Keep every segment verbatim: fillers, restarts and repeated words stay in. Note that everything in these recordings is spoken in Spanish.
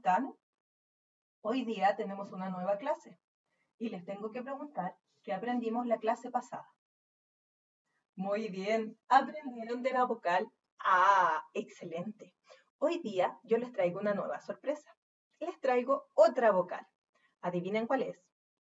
están? Hoy día tenemos una nueva clase y les tengo que preguntar qué aprendimos la clase pasada. Muy bien, ¿aprendieron de la vocal? ¡Ah, excelente! Hoy día yo les traigo una nueva sorpresa. Les traigo otra vocal. ¿Adivinen cuál es?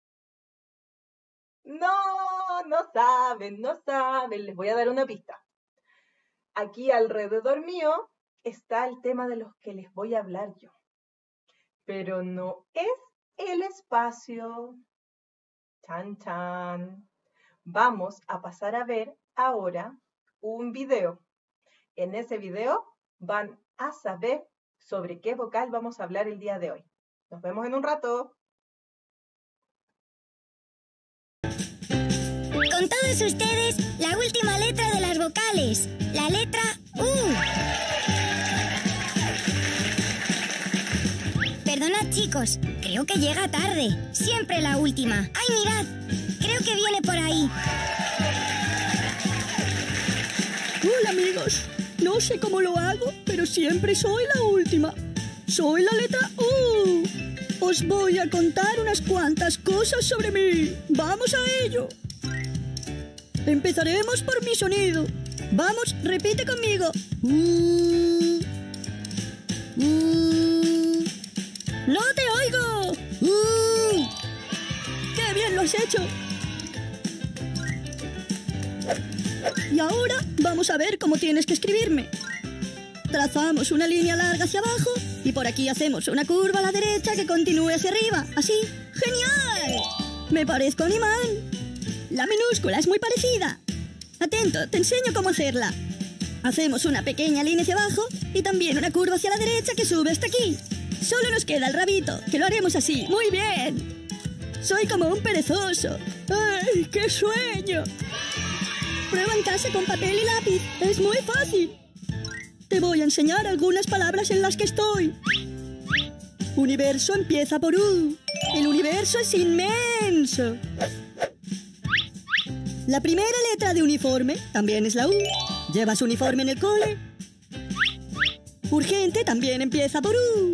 No, no saben, no saben. Les voy a dar una pista. Aquí alrededor mío está el tema de los que les voy a hablar yo. Pero no es el espacio. Chan, chan. Vamos a pasar a ver ahora un video. En ese video van a saber sobre qué vocal vamos a hablar el día de hoy. Nos vemos en un rato. Con todos ustedes, la última letra de las vocales, la letra U. Perdonad, chicos, creo que llega tarde. Siempre la última. ¡Ay, mirad! Creo que viene por ahí. Hola, amigos. No sé cómo lo hago, pero siempre soy la última. Soy la letra U. Os voy a contar unas cuantas cosas sobre mí. ¡Vamos a ello! Empezaremos por mi sonido. Vamos, repite conmigo. Uh, uh. ¡No te oigo! Uh. ¡Qué bien lo has hecho! Y ahora vamos a ver cómo tienes que escribirme. Trazamos una línea larga hacia abajo y por aquí hacemos una curva a la derecha que continúe hacia arriba. Así. ¡Genial! Me parezco a un imán. La minúscula es muy parecida. Atento, te enseño cómo hacerla. Hacemos una pequeña línea hacia abajo y también una curva hacia la derecha que sube hasta aquí. Solo nos queda el rabito, que lo haremos así. ¡Muy bien! Soy como un perezoso. ¡Ay, qué sueño! Prueba en casa con papel y lápiz. Es muy fácil. Te voy a enseñar algunas palabras en las que estoy. Universo empieza por U. El universo es inmenso. La primera letra de uniforme también es la U. ¿Llevas uniforme en el cole? Urgente también empieza por U.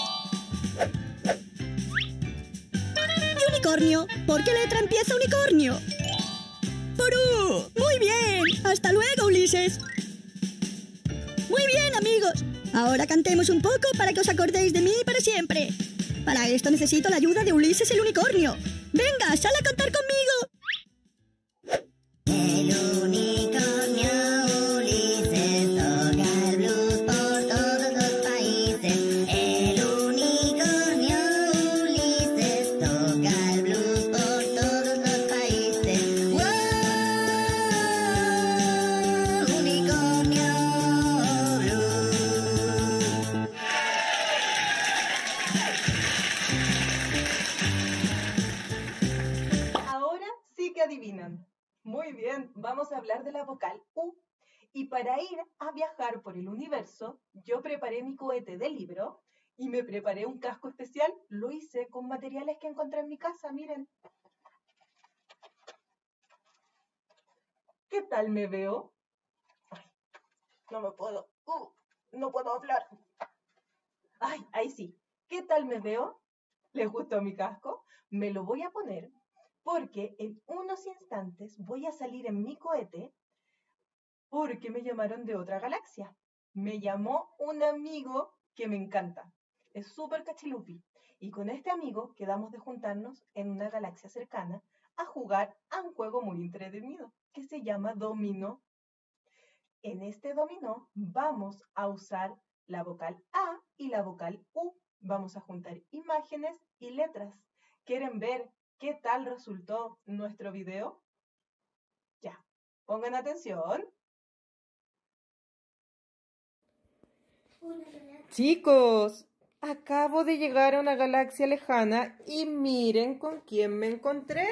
Y unicornio. ¿Por qué letra empieza unicornio? Por U. Muy bien. Hasta luego, Ulises. Muy bien, amigos. Ahora cantemos un poco para que os acordéis de mí para siempre. Para esto necesito la ayuda de Ulises el unicornio. Venga, sal a cantar conmigo. El unicornio Ulises toca el blues por todos los países. El unicornio Ulises toca el blues por todos los países. ¡Wow! Unicornio blues. Ahora sí que adivinan. Muy bien, vamos a hablar de la vocal U. Y para ir a viajar por el universo, yo preparé mi cohete de libro y me preparé un casco especial. Lo hice con materiales que encontré en mi casa, miren. ¿Qué tal me veo? Ay, no me puedo, uh, no puedo hablar. Ay, ahí sí. ¿Qué tal me veo? ¿Les gustó mi casco? Me lo voy a poner porque en unos instantes voy a salir en mi cohete porque me llamaron de otra galaxia. Me llamó un amigo que me encanta. Es súper cachilupi. Y con este amigo quedamos de juntarnos en una galaxia cercana a jugar a un juego muy entretenido que se llama dominó. En este dominó vamos a usar la vocal A y la vocal U. Vamos a juntar imágenes y letras. ¿Quieren ver qué tal resultó nuestro video? Ya, pongan atención. Chicos, acabo de llegar a una galaxia lejana y miren con quién me encontré.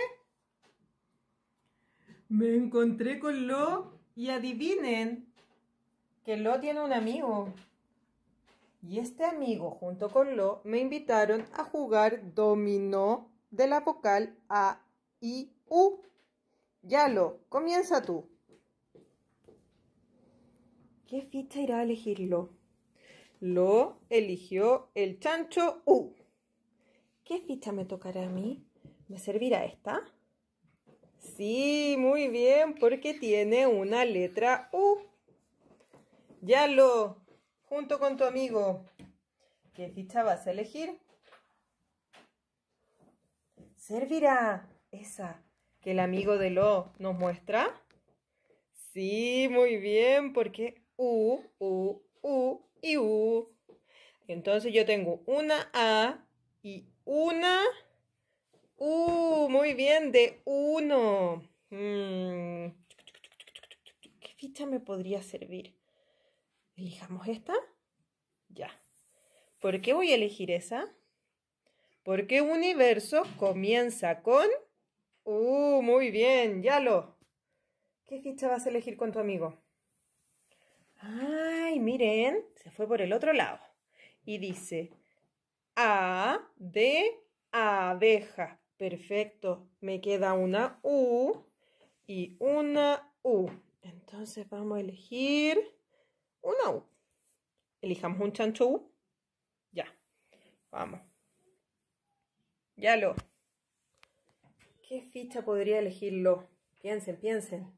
Me encontré con Lo y adivinen que Lo tiene un amigo. Y este amigo junto con Lo me invitaron a jugar dominó de la vocal A y U. Ya, Lo, comienza tú. ¿Qué ficha irá a elegir Lo? Lo eligió el chancho U. ¿Qué ficha me tocará a mí? ¿Me servirá esta? Sí, muy bien, porque tiene una letra U. Yalo, junto con tu amigo, ¿qué ficha vas a elegir? ¿Servirá esa que el amigo de Lo nos muestra? Sí, muy bien, porque U, U, U y U. Entonces yo tengo una A y una U. Muy bien, de uno. Hmm. ¿Qué ficha me podría servir? ¿Elijamos esta? Ya. ¿Por qué voy a elegir esa? Porque universo comienza con U. Muy bien, Yalo. ¿Qué ficha vas a elegir con tu amigo? Ay, miren, se fue por el otro lado. Y dice A de abeja. Perfecto. Me queda una U y una U. Entonces vamos a elegir una U. Elijamos un chancho U. Ya. Vamos. Yalo. ¿Qué ficha podría elegirlo? Piensen, piensen.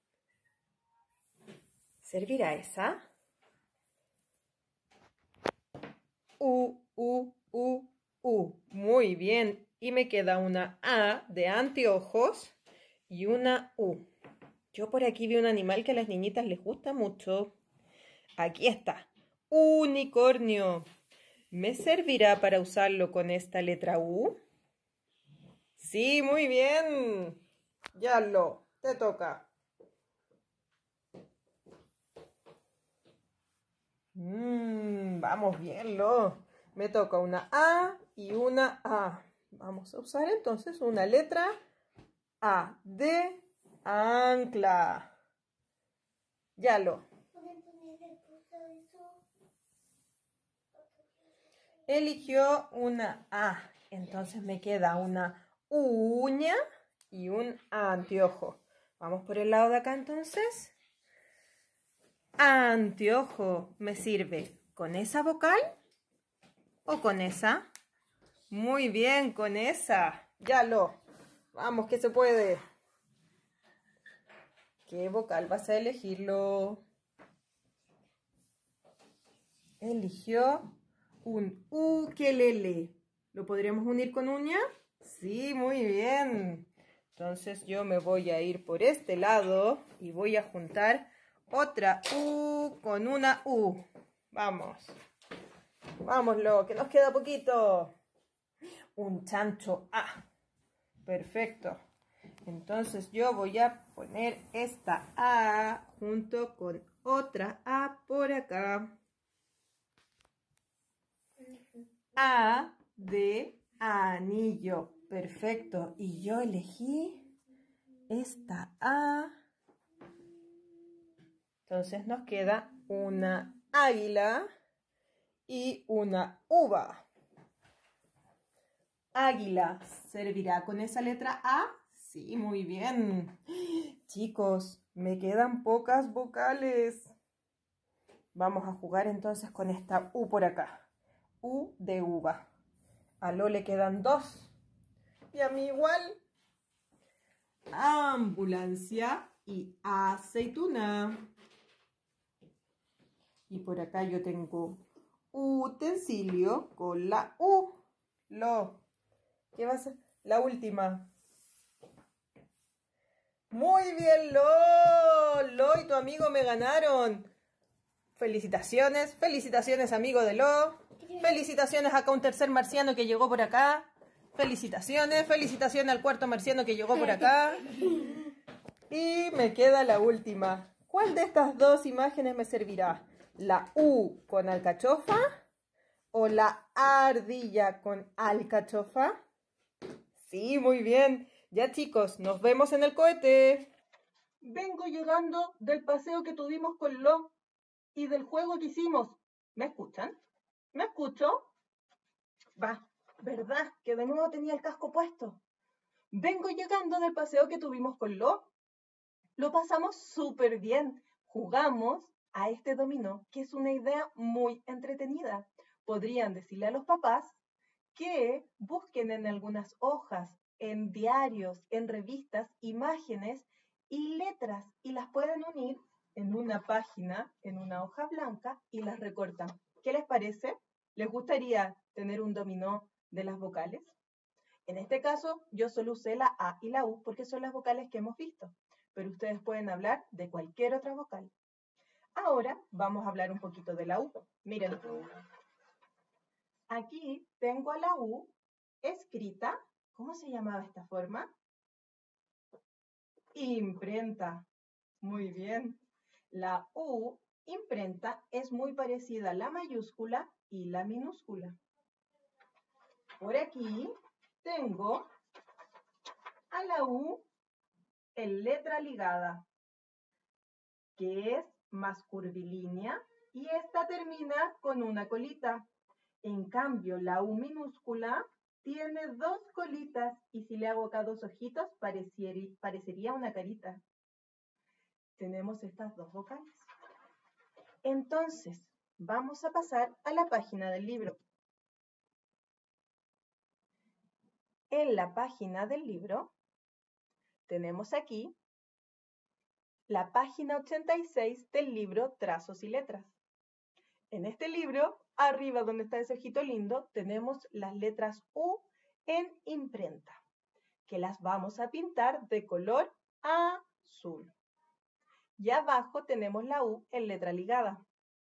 ¿Servirá esa? U, U, U, U. Muy bien. Y me queda una A de anteojos y una U. Yo por aquí vi un animal que a las niñitas les gusta mucho. Aquí está. Unicornio. ¿Me servirá para usarlo con esta letra U? Sí, muy bien. Yalo, te toca. Mm, vamos bien, Lo. Me toca una A y una A. Vamos a usar entonces una letra A de ancla. Yalo. Eligió una A. Entonces me queda una uña y un anteojo. Vamos por el lado de acá entonces. Anteojo, ¿me sirve con esa vocal o con esa? Muy bien, con esa. Yalo. Vamos, que se puede. ¿Qué vocal vas a elegirlo? Eligió un ukelele. ¿Lo podríamos unir con uña? Sí, muy bien. Entonces yo me voy a ir por este lado y voy a juntar otra U con una U. Vamos. Vámonos, que nos queda poquito. Un chancho A. Perfecto. Entonces yo voy a poner esta A junto con otra A por acá. A de anillo. Perfecto. Y yo elegí esta A. Entonces nos queda una águila y una uva. Águila, ¿servirá con esa letra A? Sí, muy bien. Chicos, me quedan pocas vocales. Vamos a jugar entonces con esta U por acá. U de uva. A Lo le quedan dos. Y a mí igual. Ambulancia y aceituna. Y por acá yo tengo utensilio con la U. Lo. ¿Qué va a ser? La última. Muy bien, Lo. Lo y tu amigo me ganaron. Felicitaciones. Felicitaciones, amigo de Lo. Felicitaciones acá a un tercer marciano que llegó por acá. Felicitaciones. Felicitaciones al cuarto marciano que llegó por acá. Y me queda la última. ¿Cuál de estas dos imágenes me servirá? ¿La U con alcachofa o la ardilla con alcachofa? Sí, muy bien. Ya, chicos, nos vemos en el cohete. Vengo llegando del paseo que tuvimos con Lo y del juego que hicimos. ¿Me escuchan? ¿Me escucho? Va, ¿verdad? Que de nuevo tenía el casco puesto. Vengo llegando del paseo que tuvimos con Lo. Lo pasamos súper bien. Jugamos, a este dominó, que es una idea muy entretenida. Podrían decirle a los papás que busquen en algunas hojas, en diarios, en revistas, imágenes y letras y las pueden unir en una página, en una hoja blanca y las recortan. ¿Qué les parece? ¿Les gustaría tener un dominó de las vocales? En este caso, yo solo usé la A y la U porque son las vocales que hemos visto, pero ustedes pueden hablar de cualquier otra vocal. Ahora vamos a hablar un poquito de la U. Miren, aquí tengo a la U escrita, ¿cómo se llamaba esta forma? Imprenta. Muy bien. La U, imprenta, es muy parecida a la mayúscula y la minúscula. Por aquí tengo a la U en letra ligada, que es más curvilínea y esta termina con una colita. En cambio, la U minúscula tiene dos colitas y si le hago acá dos ojitos, parecería, parecería una carita. Tenemos estas dos vocales. Entonces, vamos a pasar a la página del libro. En la página del libro tenemos aquí la página ochenta y seis del libro Trazos y Letras. En este libro, arriba donde está ese ojito lindo, tenemos las letras U en imprenta, que las vamos a pintar de color azul. Y abajo tenemos la U en letra ligada.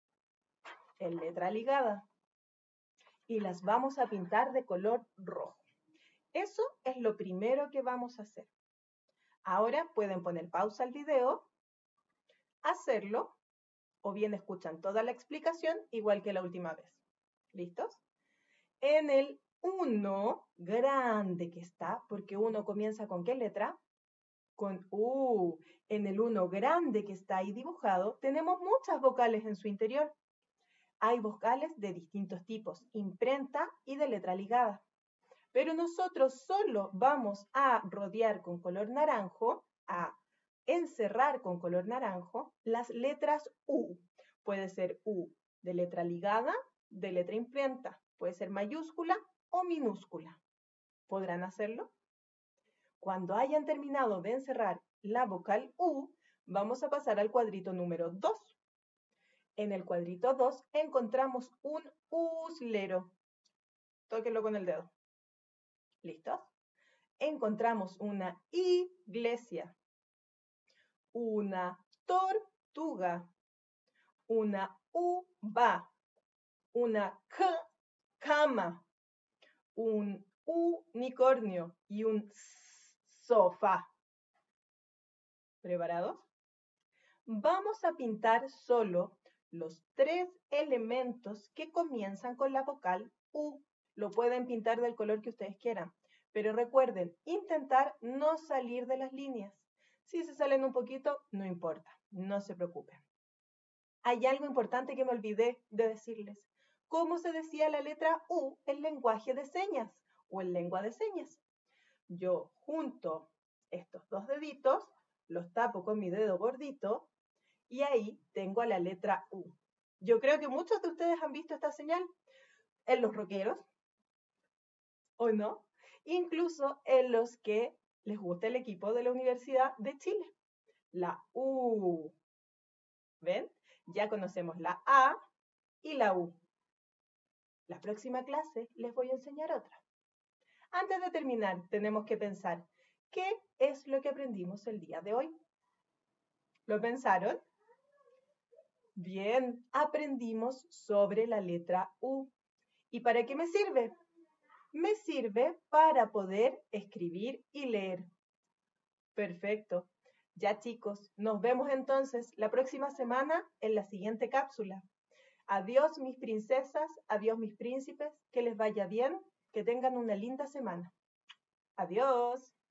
En letra ligada. Y las vamos a pintar de color rojo. Eso es lo primero que vamos a hacer. Ahora pueden poner pausa al video, hacerlo, o bien escuchan toda la explicación, igual que la última vez. ¿Listos? En el uno grande que está, porque uno comienza con ¿qué letra? Con U. En el uno grande que está ahí dibujado, tenemos muchas vocales en su interior. Hay vocales de distintos tipos, imprenta y de letra ligada. Pero nosotros solo vamos a rodear con color naranjo, a encerrar con color naranjo, las letras U. Puede ser U de letra ligada, de letra imprenta. Puede ser mayúscula o minúscula. ¿Podrán hacerlo? Cuando hayan terminado de encerrar la vocal U, vamos a pasar al cuadrito número dos. En el cuadrito dos encontramos un uslero. Tóquenlo con el dedo. ¿Listos? Encontramos una iglesia, una tortuga, una uva, una c cama, un unicornio y un sofá. ¿Preparados? Vamos a pintar solo los tres elementos que comienzan con la vocal U. Lo pueden pintar del color que ustedes quieran, pero recuerden, intentar no salir de las líneas. Si se salen un poquito, no importa, no se preocupen. Hay algo importante que me olvidé de decirles. ¿Cómo se decía la letra U en lenguaje de señas o en lengua de señas? Yo junto estos dos deditos, los tapo con mi dedo gordito y ahí tengo a la letra U. Yo creo que muchos de ustedes han visto esta señal en los rockeros, ¿o no? Incluso en los que les gusta el equipo de la Universidad de Chile. La U. ¿Ven? Ya conocemos la A y la U. La próxima clase les voy a enseñar otra. Antes de terminar, tenemos que pensar, ¿qué es lo que aprendimos el día de hoy? ¿Lo pensaron? Bien, aprendimos sobre la letra U. ¿Y para qué me sirve? Me sirve para poder escribir y leer. Perfecto. Ya chicos, nos vemos entonces la próxima semana en la siguiente cápsula. Adiós mis princesas, adiós mis príncipes, que les vaya bien, que tengan una linda semana. Adiós.